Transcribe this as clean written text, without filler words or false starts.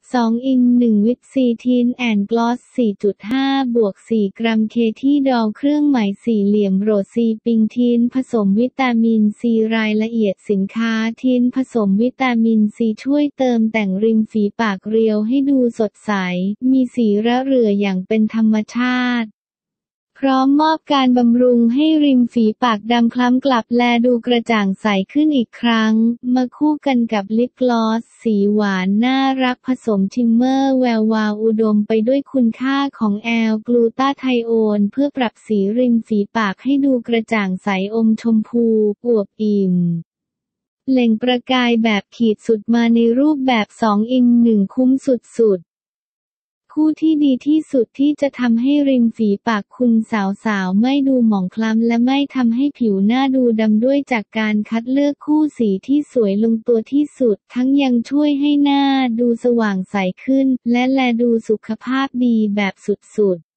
2 อิน 1 วิตซีทินแอนด์กลอส 4.5 บวก 4 กรัมเคที่ดอลเครื่องหมายสี่เหลี่ยมโรซีปิงทินผสมวิตามินซีรายละเอียดสินค้าทินผสมวิตามินซีช่วยเติมแต่งริมฝีปากเรียวให้ดูสดใสมีสีระเรื่ออย่างเป็นธรรมชาติพร้อมมอบการบำรุงให้ริมฝีปากดำคล้ำกลับแลดูกระจ่างใสขึ้นอีกครั้งมาคู่กันกับลิปกลอสสีหวานน่ารักผสมทิมเมอร์แวววาวอุดมไปด้วยคุณค่าของแอลกลูตาไทโอนเพื่อปรับสีริมฝีปากให้ดูกระจ่างใสอมชมพูอวบอิ่มเล่งประกายแบบขีดสุดมาในรูปแบบ2 อิน 1 คุ้มสุดคู่ที่ดีที่สุดที่จะทำให้ริมฝีปากคุณสาวๆไม่ดูหมองคล้ำและไม่ทำให้ผิวหน้าดูดำด้วยจากการคัดเลือกคู่สีที่สวยลงตัวที่สุดทั้งยังช่วยให้หน้าดูสว่างใสขึ้นและแลดูสุขภาพดีแบบสุดๆ